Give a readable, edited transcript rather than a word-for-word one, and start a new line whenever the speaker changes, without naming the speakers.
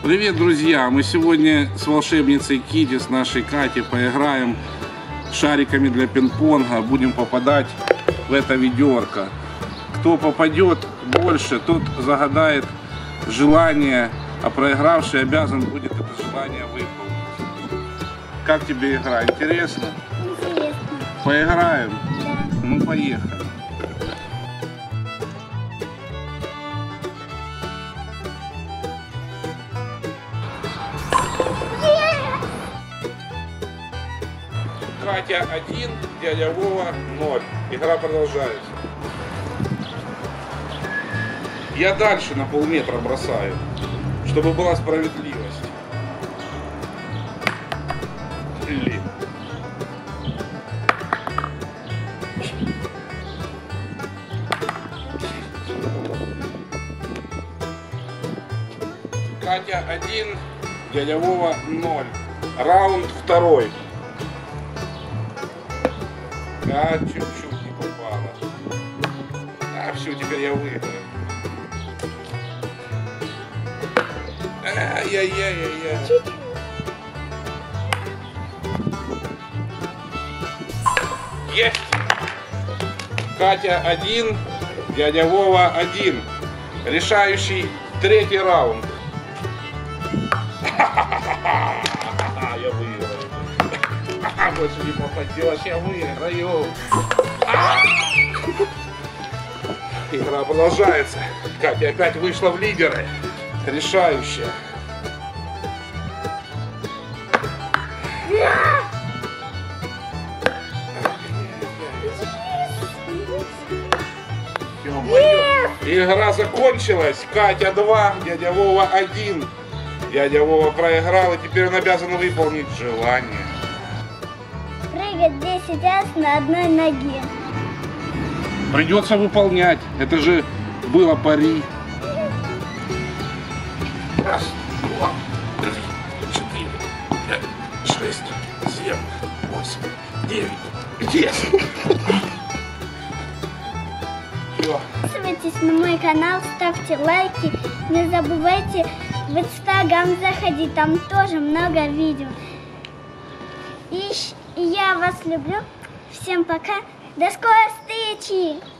Привет, друзья! Мы сегодня с волшебницей Кити, с нашей Катей, поиграем шариками для пинг-понга. Будем попадать в это ведерко. Кто попадет больше, тот загадает желание, а проигравший обязан будет это желание выполнить. Как тебе игра? Интересно?
Интересно.
Поиграем?
Да.
Ну, поехали. Катя 1, дядя Вова 0. Игра продолжается. Я дальше на полметра бросаю, чтобы была справедливость. Блин. Катя 1, дядя Вова 0. Раунд второй. А, чуть-чуть не попало. А, все, теперь я выиграю. Ай-яй-яй-яй-яй. Есть! Катя 1, дядя Вова 1. Решающий третий раунд. Я выиграю. Больше не попадешь, я выиграю. Игра продолжается. Катя опять вышла в лидеры. Решающая. Игра закончилась. Катя 2, дядя Вова 1. Дядя Вова проиграл, и теперь он обязан выполнить желание.
Прыгать 10 раз на одной ноге.
Придется выполнять. Это же было пари. Раз, два, три, 4, 5, 6, 7, 8, 9, 10. Все.
Подписывайтесь на мой канал, ставьте лайки. Не забывайте в Инстаграм заходить, там тоже много видео. И я вас люблю. Всем пока. До скорой встречи.